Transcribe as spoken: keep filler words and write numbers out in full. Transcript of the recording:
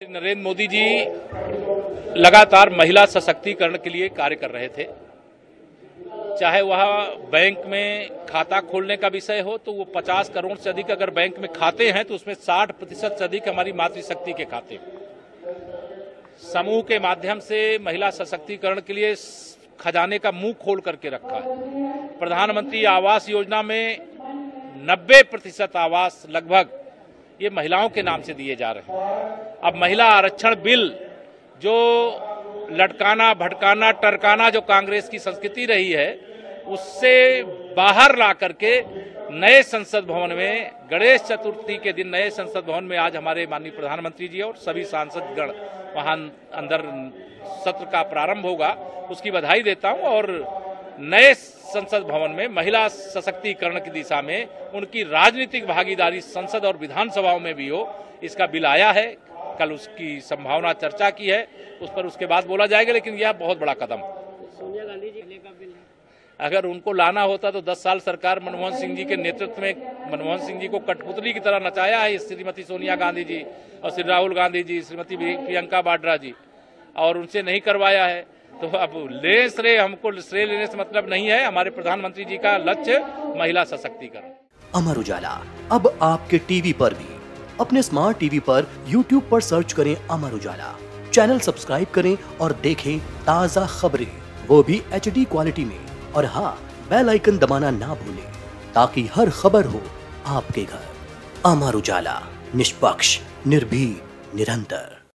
नरेंद्र मोदी जी लगातार महिला सशक्तिकरण के लिए कार्य कर रहे थे। चाहे वह बैंक में खाता खोलने का विषय हो तो वो पचास करोड़ से अधिक अगर बैंक में खाते हैं तो उसमें साठ प्रतिशत से अधिक हमारी मातृशक्ति के खाते। समूह के माध्यम से महिला सशक्तिकरण के लिए खजाने का मुंह खोल करके रखा है। प्रधानमंत्री आवास योजना में नब्बे प्रतिशत आवास लगभग ये महिलाओं के नाम से दिए जा रहे हैं। अब महिला आरक्षण बिल जो लटकाना भटकाना टरकाना जो कांग्रेस की संस्कृति रही है उससे बाहर ला करके नए संसद भवन में गणेश चतुर्थी के दिन नए संसद भवन में आज हमारे माननीय प्रधानमंत्री जी और सभी सांसद गण वहां अंदर सत्र का प्रारंभ होगा, उसकी बधाई देता हूं। और नए संसद भवन में महिला सशक्तिकरण की दिशा में उनकी राजनीतिक भागीदारी संसद और विधानसभाओं में भी हो, इसका बिल आया है। कल उसकी संभावना चर्चा की है, उस पर उसके बाद बोला जाएगा, लेकिन यह बहुत बड़ा कदम। सोनिया गांधी जी का बिल है, अगर उनको लाना होता तो दस साल सरकार मनमोहन सिंह जी के नेतृत्व में मनमोहन सिंह जी को कठपुतली की तरह नचाया है श्रीमती सोनिया गांधी जी और श्री राहुल गांधी जी, श्रीमती प्रियंका वाड्रा जी, और उनसे नहीं करवाया है। तो अब ले श्रेय हमको श्रेय लेने से मतलब नहीं है। हमारे प्रधानमंत्री जी का लक्ष्य महिला सशक्तिकरण। अमर उजाला अब आपके टीवी पर भी। अपने स्मार्ट टीवी पर यूट्यूब पर सर्च करें अमर उजाला, चैनल सब्सक्राइब करें और देखें ताज़ा खबरें, वो भी एच डी क्वालिटी में। और हाँ, बेल आइकन दबाना ना भूलें ताकि हर खबर हो आपके घर। अमर उजाला, निष्पक्ष, निर्भीक, निरंतर।